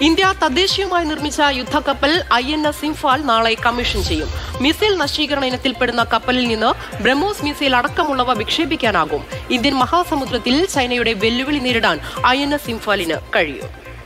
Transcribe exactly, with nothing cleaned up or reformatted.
India തദ്ദേശീയമായി നിർമ്മിച്ച യുദ്ധക്കപ്പൽ ഐ എൻ എസ് ഇംഫാൽ നാളെ കമ്മീഷൻ ചെയ്യും. മിസൈൽ നശീകരണ ഇനത്തിൽപ്പെടുന്ന കപ്പലിൽ നിന്ന് ബ്രഹ്മോസ് മിസൈൽ അടക്കമുള്ളവ വിക്ഷേപിക്കാനാകും. ഇന്ത്യൻ മഹാസമുദ്രത്തിൽ ചൈനയുടെ വെല്ലുവിളി നേരിടാൻ ഐ എൻ എസ് ഇംഫാലിന് കഴിയും.